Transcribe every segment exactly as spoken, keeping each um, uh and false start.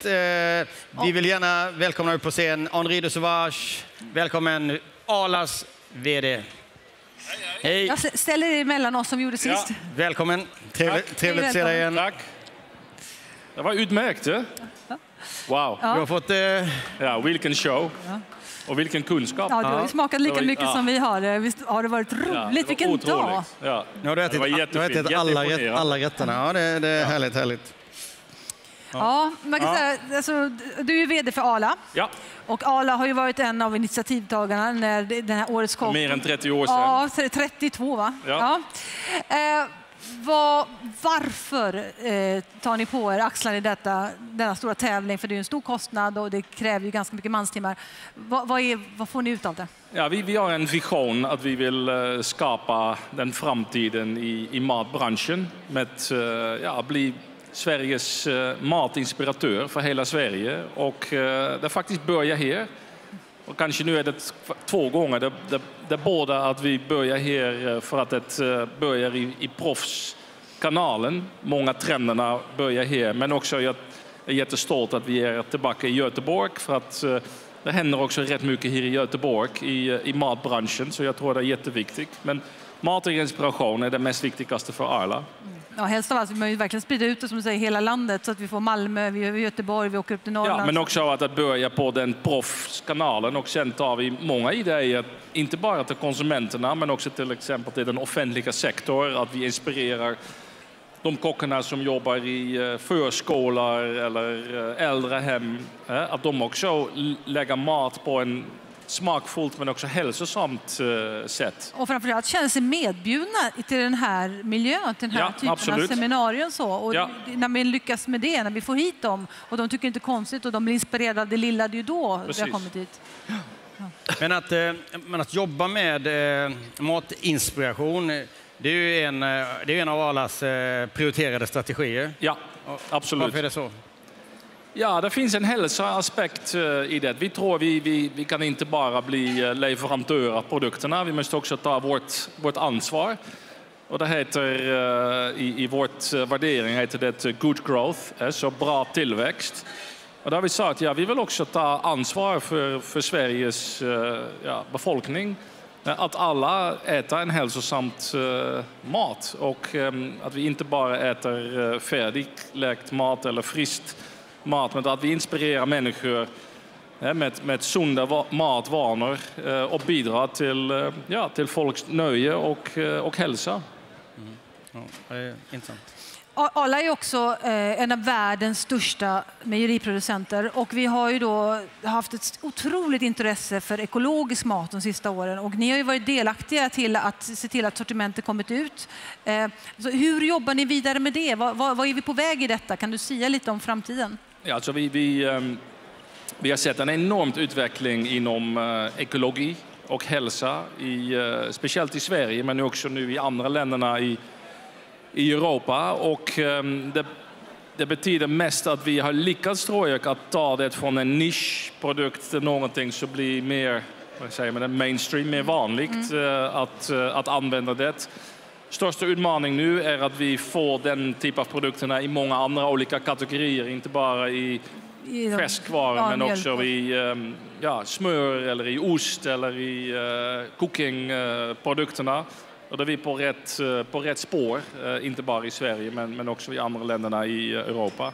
Eh, vi vill gärna välkomna upp på scen Henri de Sauvage. Välkommen Arlas vd. Hej. Jag ställer er emellan oss som gjorde sist. Ja. Välkommen. Trevligt, trevligt att se dig igen. Tack. Det var utmärkt, hè? Wow. Ja. Du har fått... Eh... Ja, vilken show. Ja. Och vilken kunskap. Ja, du har ju smakat lika mycket ja. som vi har. Visst har det varit roligt? Ja, det var vilken otroligt. dag! Ja. Nu har du ätit, du har ätit alla, rätt, alla rätterna. Ja, det, det är ja. härligt, härligt. Ja, ja man kan ja. säga, alltså, du är vd för Arla. Ja. Och Arla har ju varit en av initiativtagarna när den här årets kock... Mer än trettio år sedan. Ja, trettiotvå va? Ja. ja. Eh, Var, varför eh, tar ni på er axlar i detta, denna stora tävling? För det är en stor kostnad och det kräver ju ganska mycket manstimmar. Va, vad, är, vad får ni ut av det? Ja, vi, vi har en vision att vi vill uh, skapa den framtiden i, i matbranschen. Med uh, ja, bli Sveriges uh, matinspiratör för hela Sverige. Och uh, det faktiskt börjar här. Och kanske nu är det två gånger. Det, det, det är både att vi börjar här för att det börjar i, i proffskanalen. Många trenderna börjar här. Men också jag är jättestolt att vi är tillbaka i Göteborg. För att det händer också rätt mycket här i Göteborg i, i matbranschen. Så jag tror det är jätteviktigt. Men matinspiration är det mest viktigaste för Arla. Ja, helst av allt vill man ju verkligen sprida ut det som du säger, hela landet så att vi får Malmö, vi har Göteborg, vi åker upp till Norrland. Ja, men också att, att börja på den proffskanalen och sen tar vi många idéer, inte bara till konsumenterna men också till exempel till den offentliga sektorn, att vi inspirerar de kockarna som jobbar i förskolor eller äldrehem, att de också lägger mat på en smakfullt men också hälsosamt uh, sätt. Och framförallt känner sig medbjudna till den här miljön, till den här ja, typen absolut. av seminarier och så. Och ja. när vi lyckas med det, när vi får hit dem och de tycker inte konstigt och de blir inspirerade av det lilla, det är ju då Precis. vi har kommit hit. Ja. Men, att, men att jobba med eh, matinspiration, det är ju en, det är en av Arlas eh, prioriterade strategier. Ja, absolut. Varför är det så? Ja, det finns en hälsoaspekt i det. Vi tror vi, vi, vi kan inte bara bli leverantör av produkterna. Vi måste också ta vårt, vårt ansvar. Och det heter, i, i vårt värdering heter det good growth, så bra tillväxt. Och då har vi sagt att ja, vi vill också ta ansvar för, för Sveriges ja, befolkning. Att alla äter en hälsosamt mat. Och att vi inte bara äter färdigläkt mat eller friskt mat, men att vi inspirerar människor med, med sunda matvanor och bidrar till, ja, till folks nöje och, och hälsa. Mm. Ja, det är intressant. Arla är också en av världens största mejeriproducenter och vi har ju då haft ett otroligt intresse för ekologisk mat de sista åren och ni har ju varit delaktiga till att se till att sortimentet kommit ut. Så hur jobbar ni vidare med det? Vad, vad, vad är vi på väg i detta? Kan du säga lite om framtiden? Ja, alltså vi, vi, um, vi har sett en enorm utveckling inom uh, ekologi och hälsa, i, uh, speciellt i Sverige men också nu i andra länderna i, i Europa. Och um, det, det betyder mest att vi har lyckats, tror jag, att ta det från en nischprodukt till någonting som blir mer, vad säger man, mainstream, mer vanligt mm. uh, att, uh, att använda det. Största utmaning nu är att vi får den typ av produkterna i många andra olika kategorier, inte bara i, I färskvaror ja, men också i um, ja, smör eller i ost eller i uh, cookingprodukterna. Uh, och då är vi på rätt, uh, på rätt spår, uh, inte bara i Sverige men, men också i andra länderna i uh, Europa.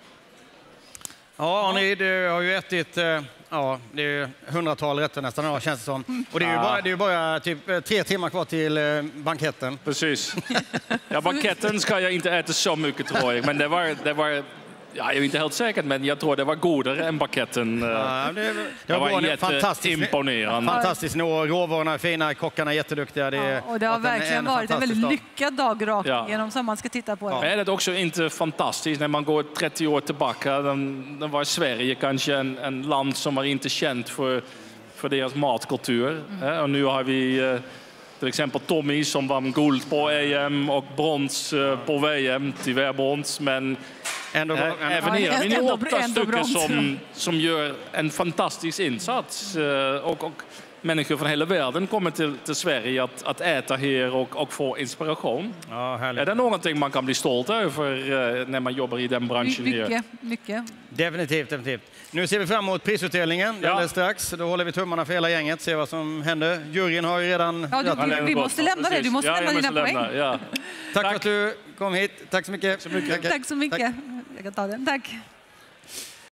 Ja, Arne, du har ju ätit uh, ja, det är hundratal rätter nästan idag, känns det som. Och det är ju bara, det är bara typ, tre timmar kvar till uh, banketten. Precis. Ja, banketten ska jag inte äta så mycket, tror jag. Men det var... Det var ja, jag är inte helt säker, men jag tror det var godare än banketten. Ja, det, det, det var, var jätteimponerande. Fantastiskt. Råvarorna är fina, kockarna är jätteduktiga. Det, ja, och det har verkligen en varit en väldigt dag. lyckad dagrakning ja. genom som man ska titta på. Ja. Men är det också inte fantastiskt när man går trettio år tillbaka? Den, den var Sverige kanske en, en land som var inte känt för, för deras matkultur. Mm. Ja, och nu har vi... Till exempel Tommy som vann guld på E M och brons på V M, tyvärr brons, men ändå, äh, ändå, även här har vi nu åtta stycken som, som gör en fantastisk insats. Och, och människor från hela världen kommer till, till Sverige att, att äta här och, och få inspiration. Ja, härligt. Är det någonting man kan bli stolt över eh, när man jobbar i den branschen? My, mycket, här? mycket. Definitivt, definitivt. Nu ser vi fram emot prisutdelningen Ja. alldeles strax. Då håller vi tummarna för hela gänget, ser vad som händer. Juryn har ju redan... Ja, du, Han vi, lämnar vi bort. måste lämna det. Du Precis. måste Ja, lämna jag dina måste poäng. lämna, ja. Tack, för att du kom hit. Tack så mycket. Så mycket. Tackar. Tack så mycket. Tack. Jag kan ta den. Tack.